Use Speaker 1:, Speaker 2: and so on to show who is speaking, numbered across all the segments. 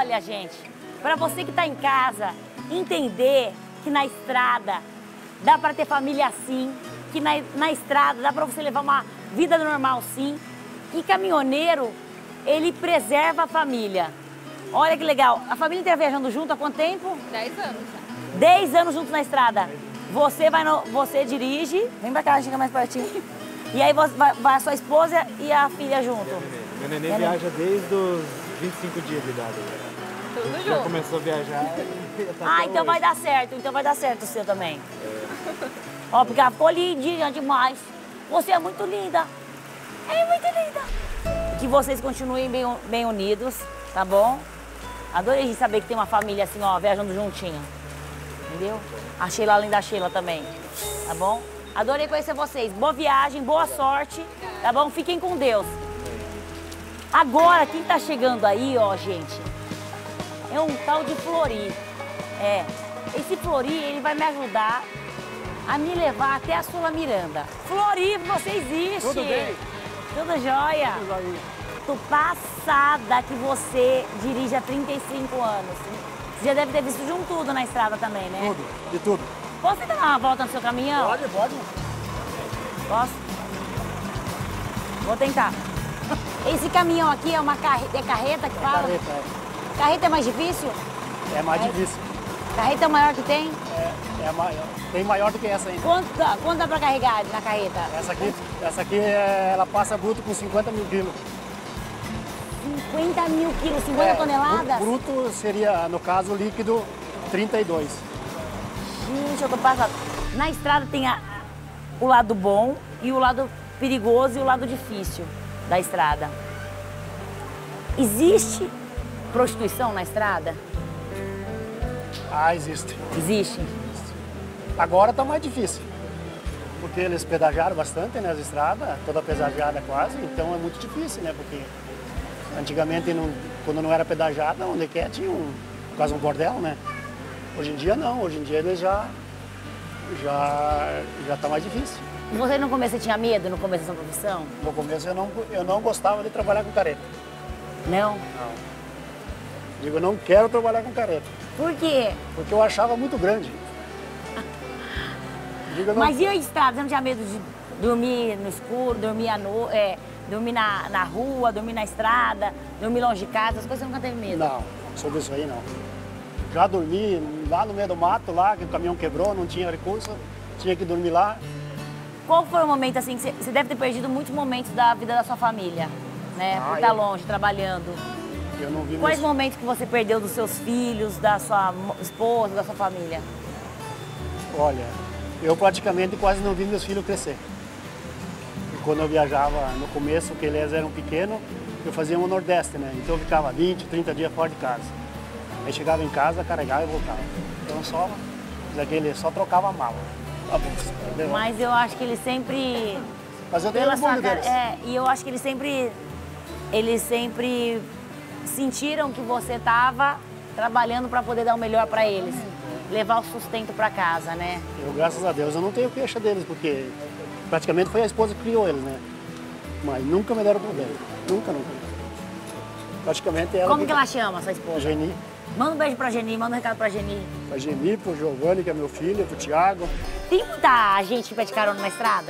Speaker 1: olha, gente, para você que está em casa, entender que na estrada dá para ter família sim, que na estrada dá para você levar uma vida normal sim, que caminhoneiro, ele preserva a família. Olha que legal, a família inteira viajando junto há quanto tempo?
Speaker 2: 10 anos já.
Speaker 1: 10 anos juntos na estrada. Você dirige, vem pra cá, chega mais pertinho. E aí vai a sua esposa e a filha junto.
Speaker 3: Meu neném viaja desde os 25 dias de idade.
Speaker 2: Tudo junto.
Speaker 3: Já começou a viajar.
Speaker 1: Ah, então vai dar certo. Então vai dar certo o seu também. Ó, porque ela ficou lindinha demais. Você é muito linda. É muito linda. Que vocês continuem bem unidos, tá bom? Adorei saber que tem uma família assim, ó, viajando juntinho. Entendeu? A Sheila, além da Sheila também. Tá bom? Adorei conhecer vocês. Boa viagem, boa sorte. Tá bom? Fiquem com Deus. Agora, quem tá chegando aí, ó, gente, é um tal de Flori. É. Esse Flori, ele vai me ajudar a me levar até a Sula Miranda. Flori, você existe.
Speaker 3: Tudo bem?
Speaker 1: Tudo jóia?
Speaker 3: Tudo aí.
Speaker 1: Tô passada que você dirige há 35 anos. Você já deve ter visto de um tudo na estrada também, né?
Speaker 3: Tudo, de tudo.
Speaker 1: Posso tentar dar uma volta no seu caminhão?
Speaker 3: Pode.
Speaker 1: Posso? Vou tentar. Esse caminhão aqui é uma carreta que fala?
Speaker 3: Carreta,
Speaker 1: Carreta é mais difícil?
Speaker 3: é mais difícil.
Speaker 1: Carreta é o maior que tem?
Speaker 3: Tem maior do que essa ainda.
Speaker 1: Quanto dá pra carregar na carreta?
Speaker 3: Essa aqui ela passa bruto com 50 mil quilos.
Speaker 1: 50 mil quilos, 50 toneladas?
Speaker 3: Bruto seria, no caso, líquido 32.
Speaker 1: Gente, eu tô passada. Na estrada tem o lado bom e o lado perigoso e o lado difícil da estrada. Existe prostituição na estrada?
Speaker 3: Ah, existe.
Speaker 1: Existe.
Speaker 3: Agora tá mais difícil. Porque eles pedajaram bastante nas estradas, toda pedajada quase, então é muito difícil, né? Porque antigamente, quando não era pedajada, onde quer tinha quase um bordel, né? Hoje em dia não, hoje em dia eles já tá mais difícil.
Speaker 1: Você no começo tinha medo, no começo da sua profissão?
Speaker 3: No começo eu não gostava de trabalhar com careta.
Speaker 1: Não?
Speaker 3: Não. Digo, eu não quero trabalhar com careta.
Speaker 1: Por quê?
Speaker 3: Porque eu achava muito grande. Digo,
Speaker 1: Mas e a estrada? Você não tinha medo de dormir no escuro, dormir dormir na rua, dormir na estrada, dormir longe de casa? Essas coisas você nunca teve medo?
Speaker 3: Não, sobre isso aí não. Já dormi lá no meio do mato, lá, que o caminhão quebrou, não tinha recurso, tinha que dormir lá.
Speaker 1: Qual foi o momento, assim, que você deve ter perdido muitos momentos da vida da sua família, né? Por estar longe, trabalhando.
Speaker 3: Eu não vi
Speaker 1: Quais momentos que você perdeu dos seus filhos, da sua esposa, da sua família?
Speaker 3: Olha, eu praticamente quase não vi meus filhos crescer. E quando eu viajava no começo, que eles eram pequenos, eu fazia um Nordeste, né? Então eu ficava 20, 30 dias fora de casa. Aí chegava em casa, carregava e voltava. Então só trocava a mala. Tá bom, entendeu?
Speaker 1: Mas eu acho que eles sempre...
Speaker 3: Mas eu tenho orgulho deles.
Speaker 1: E eu acho que eles sempre sentiram que você estava trabalhando para poder dar o melhor para eles. Levar o sustento para casa, né?
Speaker 3: Eu, graças a Deus, eu não tenho queixa deles, porque praticamente foi a esposa que criou eles, né? Mas nunca me deram problema. Nunca. Praticamente ela...
Speaker 1: Como que ela chama, sua esposa?
Speaker 3: Geni.
Speaker 1: Manda um beijo pra Geni, manda um recado pra Geni.
Speaker 3: Pra Geni, pro Giovanni, que é meu filho, pro Thiago.
Speaker 1: Tem muita gente que pede carona na estrada?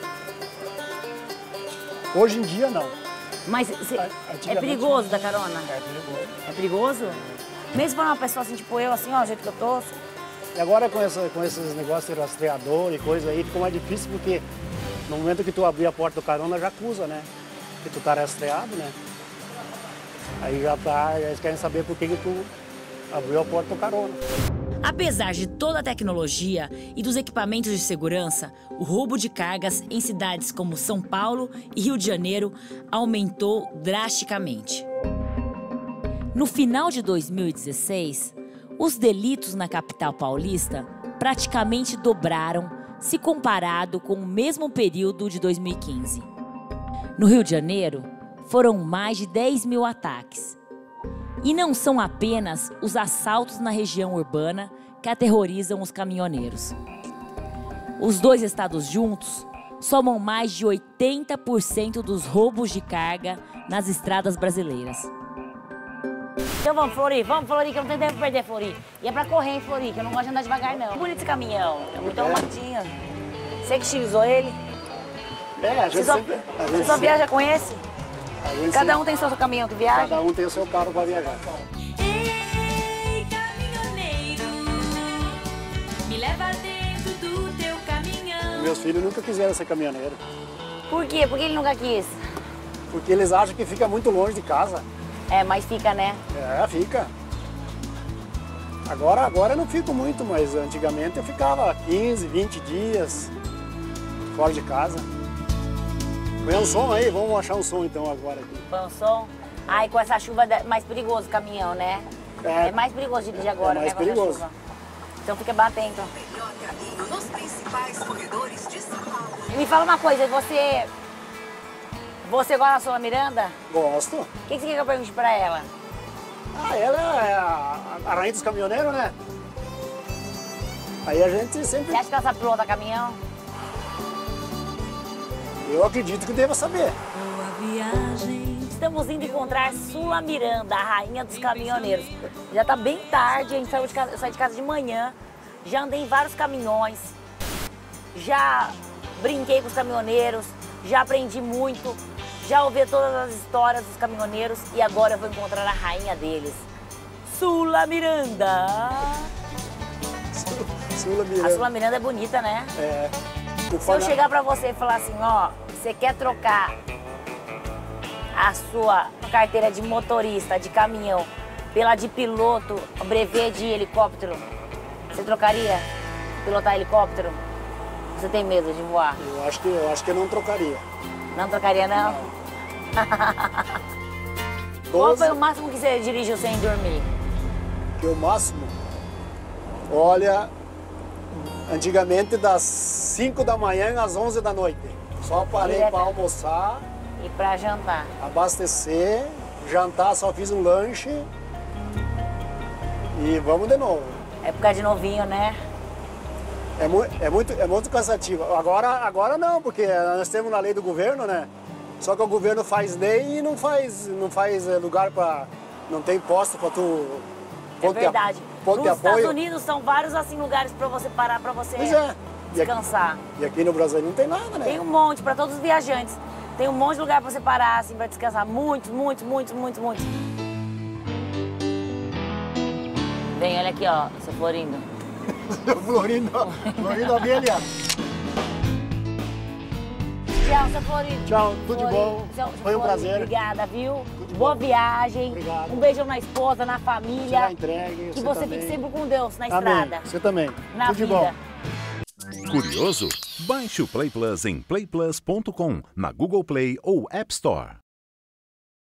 Speaker 3: Hoje em dia, não.
Speaker 1: Mas é perigoso dar carona?
Speaker 3: É perigoso.
Speaker 1: É perigoso? Mesmo para uma pessoa assim, tipo eu, assim, ó, do jeito que eu tô.
Speaker 3: E agora com esses negócios de rastreador e coisa aí, ficou mais difícil porque no momento que tu abrir a porta do carona, já acusa, né? Que tu tá rastreado, né? Aí eles querem saber por que tu abriu a porta do carona.
Speaker 1: Apesar de toda a tecnologia e dos equipamentos de segurança, o roubo de cargas em cidades como São Paulo e Rio de Janeiro aumentou drasticamente. No final de 2016, os delitos na capital paulista praticamente dobraram se comparado com o mesmo período de 2015. No Rio de Janeiro, foram mais de 10 mil ataques. E não são apenas os assaltos na região urbana que aterrorizam os caminhoneiros. Os dois estados juntos somam mais de 80% dos roubos de carga nas estradas brasileiras. Então vamos, Flori, que eu não tenho tempo pra perder, Flori. E é pra correr, hein, Flori, que eu não gosto de andar devagar, não. Que bonito esse caminhão, é muito arrumadinho. Você que estilizou ele?
Speaker 3: É, a gente
Speaker 1: Você só viaja com esse? Cada um tem seu caminhão que viaja?
Speaker 3: Cada um tem o seu carro para viajar.
Speaker 2: Ei, caminhoneiro, me leva dentro do teu caminhão.
Speaker 3: Meus filhos nunca quiseram ser caminhoneiro.
Speaker 1: Por quê? Por que ele nunca quis?
Speaker 3: Porque eles acham que fica muito longe de casa.
Speaker 1: É, mas fica, né?
Speaker 3: É, fica. Agora eu não fico muito, mas antigamente eu ficava 15, 20 dias fora de casa. Põe um som aí, vamos achar um som então agora aqui.
Speaker 1: Põe um som. Ai, com essa chuva é mais perigoso o caminhão, né? É mais perigoso dirigir agora,
Speaker 3: é mais
Speaker 1: né? Com essa
Speaker 3: perigoso.
Speaker 1: chuva. Então fica batendo.
Speaker 4: Melhor caminho nos principais corredores de São Paulo.
Speaker 1: E me fala uma coisa, você gosta da Sula Miranda?
Speaker 3: Gosto.
Speaker 1: O que você quer que eu pergunte pra ela?
Speaker 3: Ah, ela é a rainha dos caminhoneiros, né? Aí a gente sempre...
Speaker 1: Você acha que ela sabe pilotar caminhão?
Speaker 3: Eu acredito que deva saber.
Speaker 2: Boa viagem.
Speaker 1: Estamos indo encontrar Sula Miranda, a rainha dos caminhoneiros. Já tá bem tarde, a gente saiu de casa, eu saí de casa de manhã, já andei em vários caminhões, já brinquei com os caminhoneiros, já aprendi muito, já ouvi todas as histórias dos caminhoneiros e agora eu vou encontrar a rainha deles, Sula Miranda.
Speaker 3: Sula Miranda.
Speaker 1: A Sula Miranda é bonita, né?
Speaker 3: É.
Speaker 1: Se eu chegar pra você e falar assim, ó, você quer trocar a sua carteira de motorista de caminhão pela de piloto, brevet de helicóptero, você trocaria? Pilotar helicóptero? Você tem medo de voar?
Speaker 3: Eu acho que eu não trocaria.
Speaker 1: Não trocaria, não? Qual foi o máximo que você dirigiu sem dormir?
Speaker 3: Que o máximo? Olha, antigamente das 5 da manhã às 11 da noite. Só parei
Speaker 1: Direto.
Speaker 3: para almoçar,
Speaker 1: E pra jantar?
Speaker 3: abastecer, jantar, só fiz um lanche e vamos de novo.
Speaker 1: Época de novinho, né?
Speaker 3: É muito cansativo. Agora não, porque nós temos na lei do governo, né? Só que o governo faz lei e não faz lugar para... Não tem posto para tu...
Speaker 1: É verdade.
Speaker 3: Ponto de
Speaker 1: Nos Estados
Speaker 3: apoio.
Speaker 1: Unidos são vários assim lugares pra você parar, pra você
Speaker 3: Pois é.
Speaker 1: descansar.
Speaker 3: E aqui no Brasil não tem nada, né?
Speaker 1: Tem um monte pra todos os viajantes. Tem um monte de lugar pra você parar, assim, pra descansar. Muitos. Vem, olha aqui, ó, seu Florindo.
Speaker 3: Florindo alguém ali, ó.
Speaker 1: Tchau, seu Florindo.
Speaker 3: Tchau, tudo de
Speaker 1: Florindo.
Speaker 3: bom.
Speaker 1: Seu
Speaker 3: Foi um
Speaker 1: Florindo,
Speaker 3: prazer.
Speaker 1: Obrigada, viu?
Speaker 3: de
Speaker 1: Boa
Speaker 3: bom.
Speaker 1: viagem.
Speaker 3: Obrigado.
Speaker 1: Um beijão na esposa, na família.
Speaker 3: Será entregue.
Speaker 1: Que você
Speaker 3: também.
Speaker 1: fique sempre com Deus na
Speaker 3: Amém.
Speaker 1: estrada.
Speaker 3: Você também.
Speaker 1: Na
Speaker 3: Tudo de
Speaker 1: vida.
Speaker 3: bom.
Speaker 5: Curioso? Baixe o Play Plus em playplus.com, na Google Play ou App Store.